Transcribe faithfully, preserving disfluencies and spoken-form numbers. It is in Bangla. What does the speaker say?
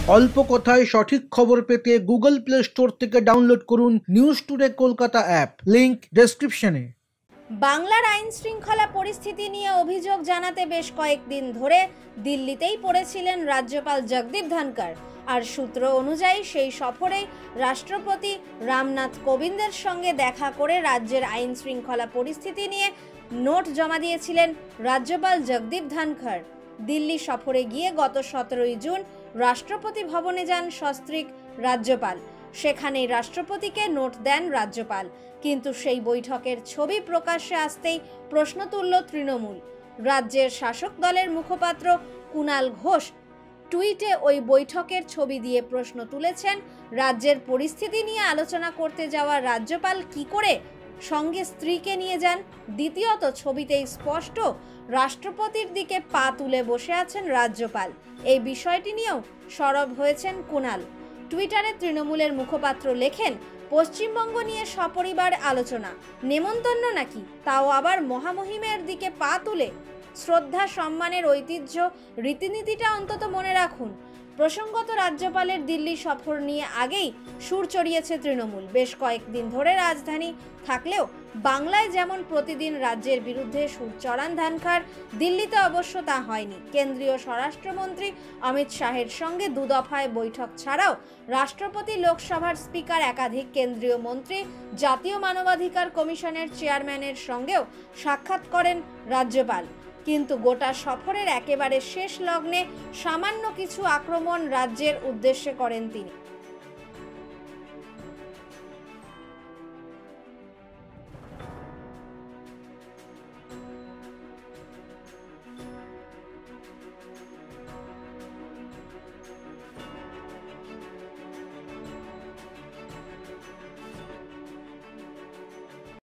অল্প কথায় সঠিক খবর পেতে গুগল প্লে স্টোর থেকে ডাউনলোড করুন news today Kolkata app, link ডেসক্রিপশনে। বাংলার আইন শৃঙ্খলা পরিস্থিতি নিয়ে অভিযোগ জানাতে বেশ কয়েকদিন ধরে দিল্লিতেই পড়েছিলেন রাজ্যপাল জগদীপ ধনখড়। আর সূত্র অনুযায়ী সেই সফরে রাষ্ট্রপতি রামনাথ কোবিন্দের সঙ্গে দেখা করে রাজ্যের আইন শৃঙ্খলা পরিস্থিতি নিয়ে নোট জমা দিয়েছিলেন রাজ্যপাল জগদীপ ধনখড়। দিল্লি সফরে গিয়ে গত সতেরোই জুন রাষ্ট্রপতি ভবনে যান সস্ত্রীক রাজ্যপাল। সেখানে রাষ্ট্রপতিকে নোট দেন রাজ্যপাল, কিন্তু সেই বৈঠকের ছবি প্রকাশ্যে আসতেই প্রশ্ন তুলল তৃণমূল। রাজ্যের শাসক দলের মুখপাত্র কুণাল ঘোষ টুইটে ওই বৈঠকের ছবি দিয়ে প্রশ্ন তুলেছেন, রাজ্যের পরিস্থিতি নিয়ে আলোচনা করতে যাওয়া রাজ্যপাল কি করে সঙ্গে স্ত্রীকে নিয়ে যান? দ্বিতীয়ত, ছবিতেই স্পষ্ট রাষ্ট্রপতির দিকে পা তুলে বসে আছেন রাজ্যপাল। এই বিষয়টি নিয়েও সরব হয়েছেন কুণাল। টুইটারে তৃণমূলের মুখপাত্র লেখেন, পশ্চিমবঙ্গ নিয়ে সপরিবার আলোচনা, নেমন্তন্ন নাকি, তাও আবার মহামহিমের দিকে পা তুলে। শ্রদ্ধা সম্মানের ঐতিহ্য রীতিনীতিটা অন্তত মনে রাখুন। প্রসঙ্গত, রাজ্যপালের দিল্লি সফর নিয়ে আগেই সুর চড়িয়েছে তৃণমূল। বেশ কয়েকদিন ধরে রাজধানী থাকলেও বাংলায় যেমন প্রতিদিন রাজ্যের বিরুদ্ধে সুর চড়ান ধনখড়, দিল্লিতে অবশ্য তা হয়নি। কেন্দ্রীয় স্বরাষ্ট্রমন্ত্রী অমিত শাহের সঙ্গে দুদফায় বৈঠক ছাড়াও রাষ্ট্রপতি, লোকসভার স্পিকার, একাধিক কেন্দ্রীয় মন্ত্রী, জাতীয় মানবাধিকার কমিশনের চেয়ারম্যানের সঙ্গেও সাক্ষাৎ করেন রাজ্যপাল। কিন্তু গোটা সফরের একেবারে শেষ লগ্নে সামান্য কিছু আক্রমণ রাজ্যের উদ্দেশ্যে করেন তিনি।